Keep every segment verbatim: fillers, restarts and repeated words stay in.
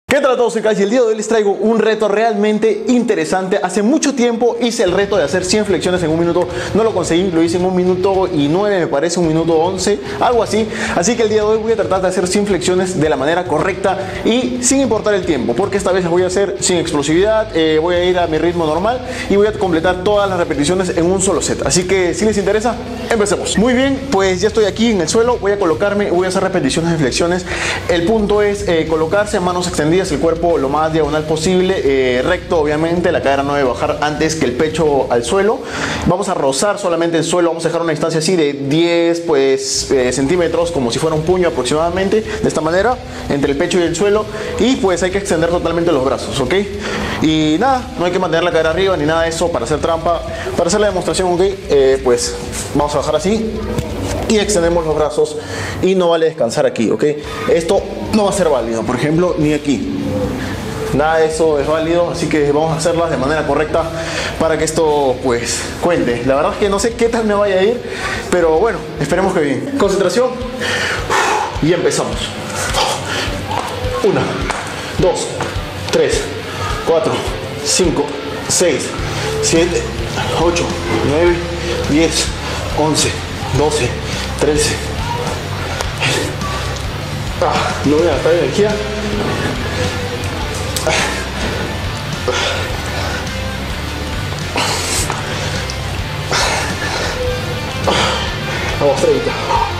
¿Qué tal a todos? Soy Kai y el día de hoy les traigo un reto realmente interesante. Hace mucho tiempo hice el reto de hacer cien flexiones en un minuto. No lo conseguí, lo hice en un minuto y nueve, me parece, un minuto once, algo así. Así que el día de hoy voy a tratar de hacer cien flexiones de la manera correcta y sin importar el tiempo, porque esta vez las voy a hacer sin explosividad, eh, voy a ir a mi ritmo normal y voy a completar todas las repeticiones en un solo set. Así que si les interesa, empecemos. Muy bien, pues ya estoy aquí en el suelo, voy a colocarme y voy a hacer repeticiones de flexiones. El punto es eh, colocarse, manos extendidas, el cuerpo lo más diagonal posible, eh, recto obviamente, la cadera no debe bajar antes que el pecho al suelo. Vamos a rozar solamente el suelo, vamos a dejar una distancia así de diez pues, eh, centímetros, como si fuera un puño aproximadamente, de esta manera, entre el pecho y el suelo. Y pues hay que extender totalmente los brazos, ¿ok? Y nada, no hay que mantener la cadera arriba ni nada de eso para hacer trampa. Para hacer la demostración, ¿ok? Eh, pues vamos a bajar así y extendemos los brazos y no vale descansar aquí, ¿ok? Esto no va a ser válido, por ejemplo, ni aquí. Nada de eso es válido, así que vamos a hacerlas de manera correcta para que esto pues cuente. La verdad es que no sé qué tal me vaya a ir, pero bueno, esperemos que bien. Concentración y empezamos. Una, dos, tres, cuatro, cinco, seis, siete, ocho, nueve, diez, once, doce, trece. Ah, no voy a gastar energía. Vamos, treinta.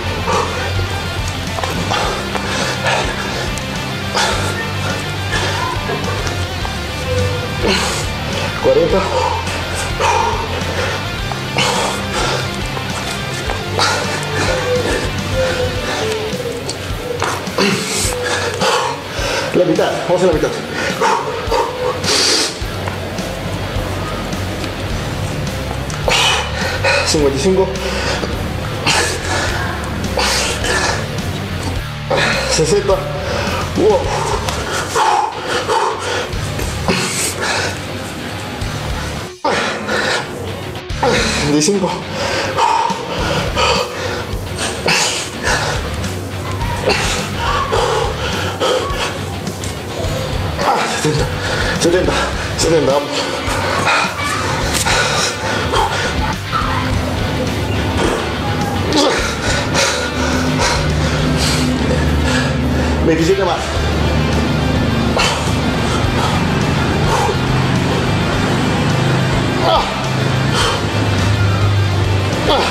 cuarenta. La mitad, vamos a la mitad. cincuenta y cinco. sesenta. Wow. setenta y cinco. setenta, setenta, setenta, vamos. veintisiete más. Ah. Ah.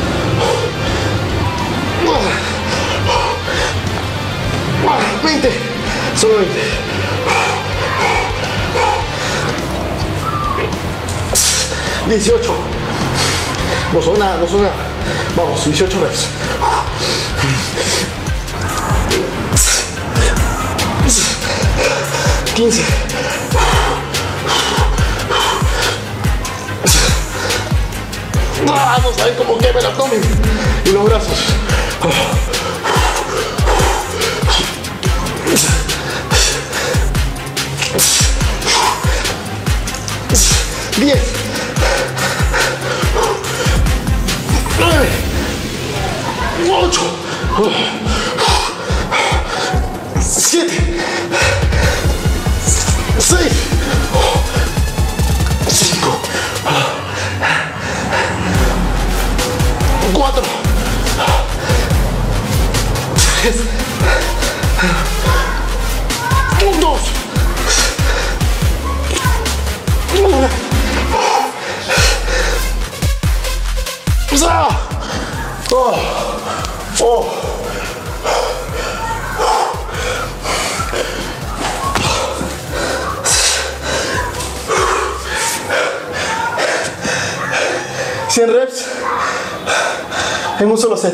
Ah. veinte, solo veinte. dieciocho. No son nada, no son nada. Vamos, dieciocho reps. quince. Vamos a ver cómo quema el abdomen y los brazos. diez. nueve. ocho. siete. seis. cinco. cuatro. tres. dos. uno. Oh. Oh. cien reps en un solo set.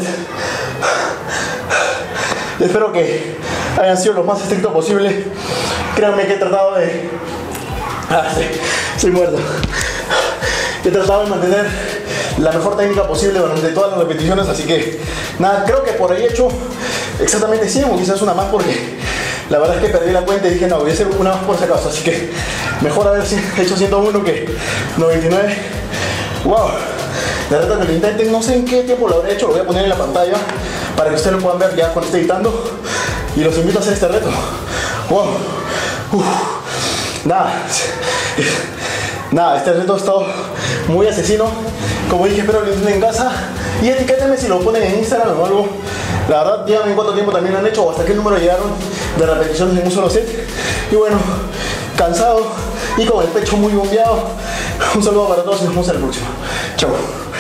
Espero que hayan sido lo más estricto posible. Créanme que he tratado de... Ah, sí, estoy muerto. He tratado de mantener la mejor técnica posible durante todas las repeticiones, así que nada, creo que por ahí he hecho exactamente cien o quizás una más, porque la verdad es que perdí la cuenta y dije no, voy a hacer una más por si acaso, así que mejor haber hecho ciento uno que noventa y nueve. Wow, de verdad que lo intenten, no sé en qué tiempo lo habré hecho, lo voy a poner en la pantalla para que ustedes lo puedan ver ya cuando esté editando, y los invito a hacer este reto. Wow, Uf, nada, nada, este reto ha estado muy asesino. Como dije, espero que lo intenten en casa y etiquétenme si lo ponen en Instagram o algo. La verdad, díganme cuánto tiempo también lo han hecho o hasta qué número llegaron de repeticiones en un solo set. Y bueno, cansado y con el pecho muy bombeado. Un saludo para todos y nos vemos en el próximo. Chao.